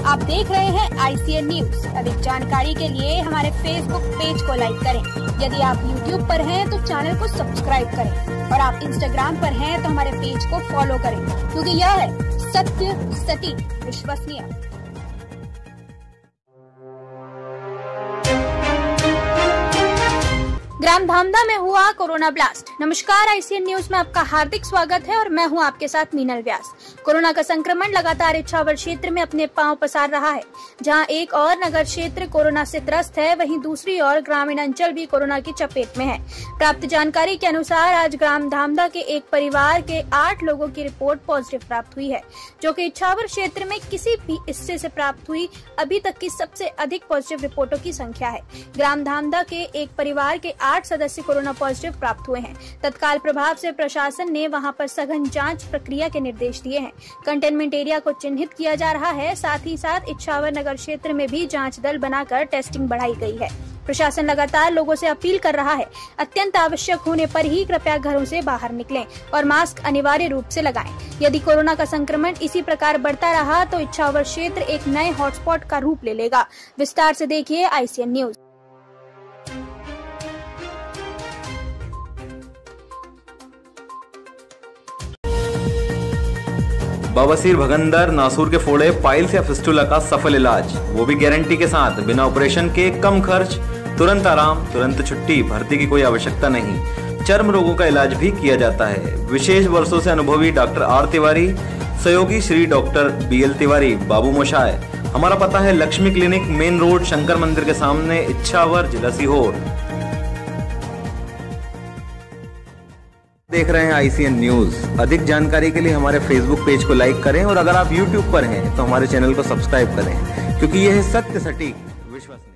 आप देख रहे हैं ICN न्यूज। अधिक जानकारी के लिए हमारे फेसबुक पेज को लाइक करें। यदि आप YouTube पर हैं तो चैनल को सब्सक्राइब करें और आप Instagram पर हैं तो हमारे पेज को फॉलो करें, क्योंकि यह है सत्य, सटीक, विश्वसनीय। ग्राम धामदा में हुआ कोरोना ब्लास्ट। नमस्कार, ICN न्यूज में आपका हार्दिक स्वागत है और मैं हूं आपके साथ मीनल व्यास। कोरोना का संक्रमण लगातार इछावर क्षेत्र में अपने पांव पसार रहा है। जहां एक और नगर क्षेत्र कोरोना से त्रस्त है, वहीं दूसरी ओर ग्रामीण अंचल भी कोरोना की चपेट में है। प्राप्त जानकारी के अनुसार आज ग्राम धामदा के एक परिवार के 8 लोगों की रिपोर्ट पॉजिटिव प्राप्त हुई है, जो कि इछावर क्षेत्र में किसी भी हिस्से से प्राप्त हुई अभी तक की सबसे अधिक पॉजिटिव रिपोर्टों की संख्या है। ग्राम धामदा के एक परिवार के 8 सदस्य कोरोना पॉजिटिव प्राप्त हुए हैं। तत्काल प्रभाव से प्रशासन ने वहां पर सघन जांच प्रक्रिया के निर्देश दिए हैं। कंटेनमेंट एरिया को चिन्हित किया जा रहा है। साथ ही साथ इछावर नगर क्षेत्र में भी जांच दल बनाकर टेस्टिंग बढ़ाई गई है। प्रशासन लगातार लोगों से अपील कर रहा है, अत्यंत आवश्यक होने पर ही कृपया घरों से बाहर निकलें और मास्क अनिवार्य रूप से लगाएं। यदि कोरोना का संक्रमण इसी प्रकार बढ़ता रहा तो इछावर क्षेत्र एक नए हॉटस्पॉट का रूप ले लेगा। विस्तार से देखिए ICN न्यूज। बवासीर, भगंदर, नासूर के फोड़े, पाइल्स या फिस्टुला का सफल इलाज, वो भी गारंटी के साथ, बिना ऑपरेशन के, कम खर्च, तुरंत आराम, तुरंत छुट्टी, भर्ती की कोई आवश्यकता नहीं। चर्म रोगों का इलाज भी किया जाता है। विशेष वर्षों से अनुभवी डॉक्टर R तिवारी, सहयोगी श्री डॉक्टर BL तिवारी, बाबू मोशाय। हमारा पता है Lakshmi clinic, main road, Shankar Mandir के सामने, इछावर, जिला सीहोर। देख रहे हैं ICN न्यूज। अधिक जानकारी के लिए हमारे फेसबुक पेज को लाइक करें और अगर आप YouTube पर हैं तो हमारे चैनल को सब्सक्राइब करें, क्योंकि यह है सत्य, सटीक, विश्वसनीय।